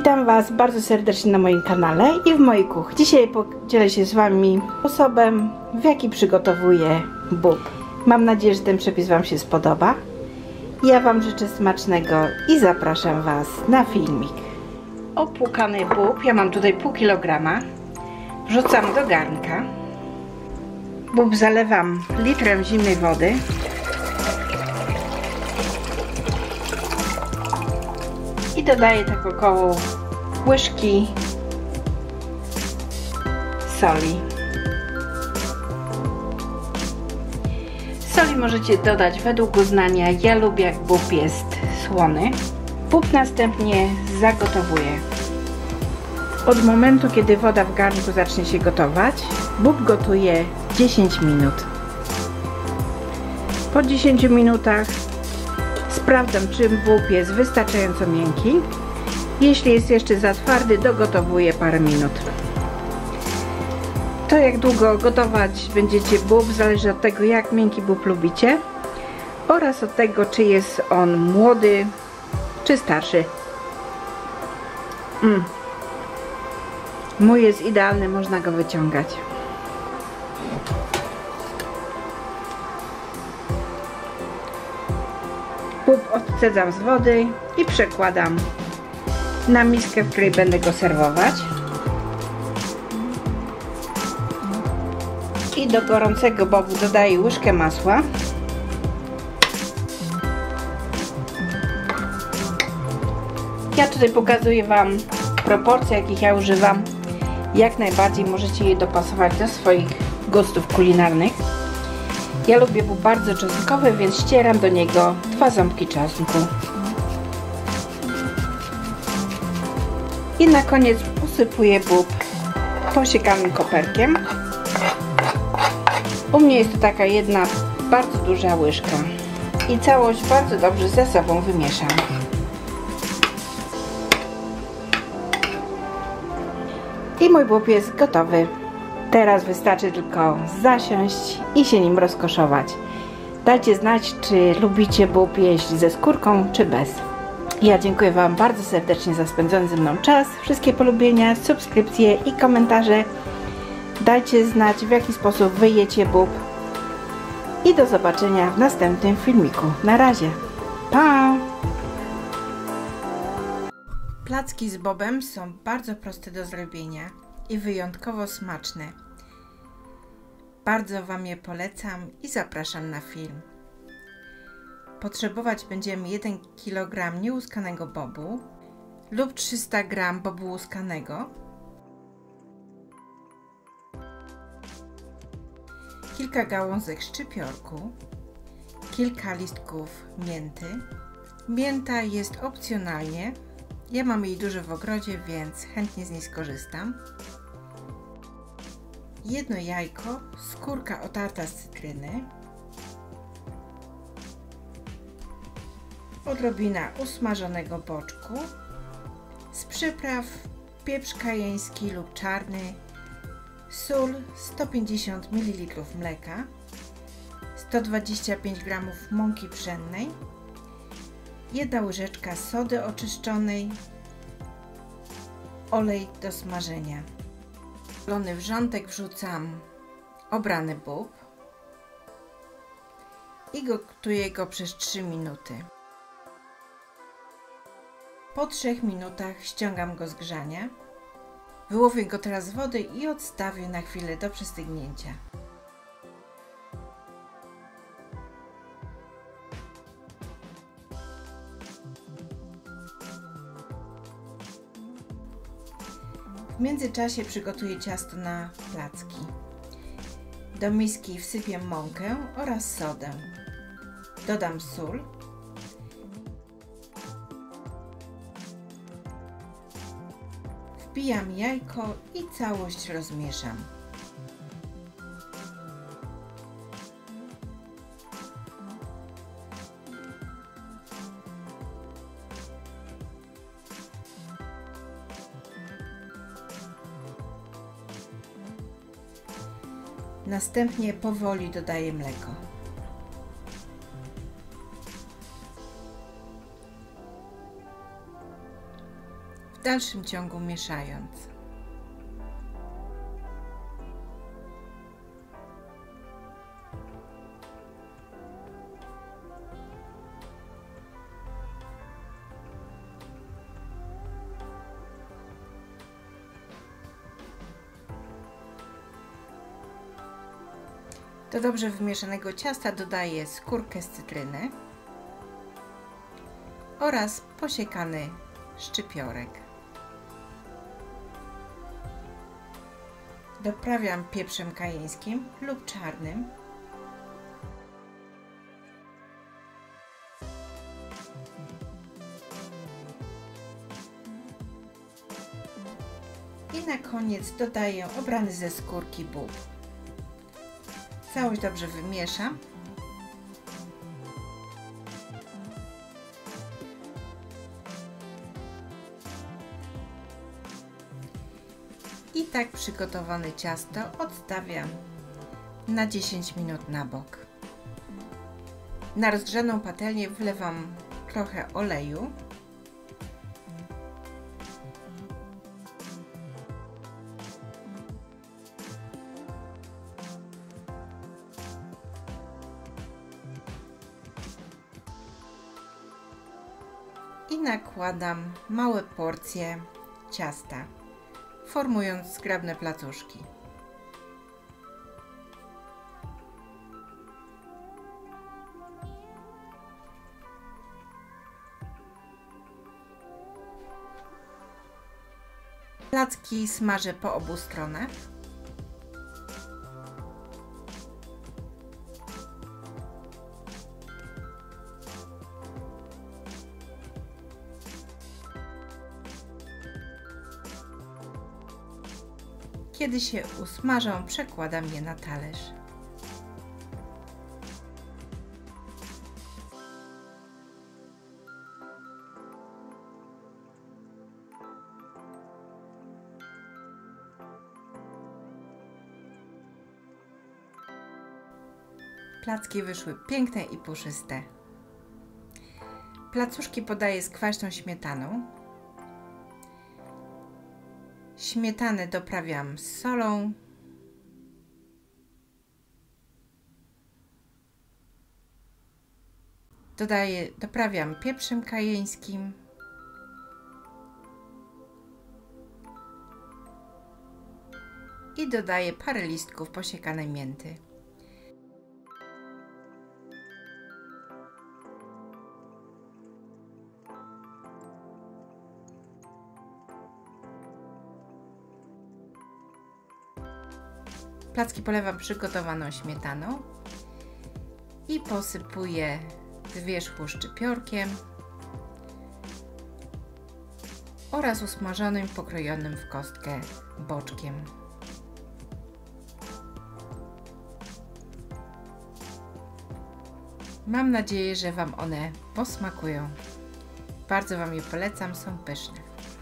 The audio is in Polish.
Witam Was bardzo serdecznie na moim kanale i w mojej kuchni. Dzisiaj podzielę się z Wami sposobem, w jaki przygotowuję bób. Mam nadzieję, że ten przepis Wam się spodoba. Ja Wam życzę smacznego i zapraszam Was na filmik. Opłukany bób, ja mam tutaj pół kilograma, wrzucam do garnka. Bób zalewam litrem zimnej wody. I dodaję tak około łyżki soli. Soli możecie dodać według uznania. Ja lubię, jak bób jest słony. Bób następnie zagotowuję. Od momentu, kiedy woda w garnku zacznie się gotować, bób gotuje 10 minut. Po 10 minutach sprawdzam, czy bób jest wystarczająco miękki. Jeśli jest jeszcze za twardy, dogotowuję parę minut. To, jak długo gotować będziecie bób, zależy od tego, jak miękki bób lubicie oraz od tego, czy jest on młody czy starszy. Mój jest idealny, można go wyciągać. Bób odcedzam z wody i przekładam na miskę, w której będę go serwować. I do gorącego bobu dodaję łyżkę masła. Ja tutaj pokazuję Wam proporcje, jakich ja używam. Jak najbardziej możecie je dopasować do swoich gustów kulinarnych. Ja lubię bób bardzo czosnkowy, więc ścieram do niego 2 ząbki czosnku. I na koniec usypuję bób posiekanym koperkiem. U mnie jest to taka jedna bardzo duża łyżka. I całość bardzo dobrze ze sobą wymieszam. I mój bób jest gotowy. Teraz wystarczy tylko zasiąść i się nim rozkoszować. Dajcie znać, czy lubicie bób jeść ze skórką, czy bez. Ja dziękuję Wam bardzo serdecznie za spędzony ze mną czas. Wszystkie polubienia, subskrypcje i komentarze. Dajcie znać, w jaki sposób Wy jecie bób. I do zobaczenia w następnym filmiku. Na razie. Pa! Placki z bobem są bardzo proste do zrobienia i wyjątkowo smaczne. Bardzo Wam je polecam i zapraszam na film. Potrzebować będziemy 1 kg niełuskanego bobu lub 300 g bobu łuskanego, kilka gałązek szczypiorku, kilka listków mięty. Mięta jest opcjonalnie. Ja mam jej dużo w ogrodzie, więc chętnie z niej skorzystam. 1 jajko, skórka otarta z cytryny, odrobina usmażonego boczku, z przypraw pieprz kajeński lub czarny, sól, 150 ml mleka, 125 g mąki pszennej, 1 łyżeczka sody oczyszczonej, olej do smażenia. W solony wrzątek wrzucam obrany bób i gotuję go przez 3 minuty. Po 3 minutach ściągam go z grzania. Wyłowię go teraz z wody i odstawię na chwilę do przestygnięcia. W międzyczasie przygotuję ciasto na placki. Do miski wsypię mąkę oraz sodę. Dodam sól. Wbijam jajko i całość rozmieszam. Następnie powoli dodaję mleko. W dalszym ciągu mieszając. Do dobrze wymieszanego ciasta dodaję skórkę z cytryny oraz posiekany szczypiorek. Doprawiam pieprzem kajeńskim lub czarnym. I na koniec dodaję obrany ze skórki bób. Całość dobrze wymieszam. I tak przygotowane ciasto odstawiam na 10 minut na bok. Na rozgrzaną patelnię wlewam trochę oleju. I nakładam małe porcje ciasta, formując zgrabne placuszki. Placki smażę po obu stronach. Kiedy się usmażą, przekładam je na talerz. Placki wyszły piękne i puszyste. Placuszki podaję z kwaśną śmietaną. Śmietanę doprawiam z solą. Doprawiam pieprzem kajeńskim. I dodaję parę listków posiekanej mięty. Placki polewam przygotowaną śmietaną i posypuję z wierzchu szczypiorkiem oraz usmażonym, pokrojonym w kostkę boczkiem. Mam nadzieję, że Wam one posmakują. Bardzo Wam je polecam, są pyszne.